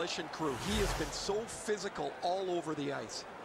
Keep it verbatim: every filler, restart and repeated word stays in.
Crew. He has been so physical all over the ice.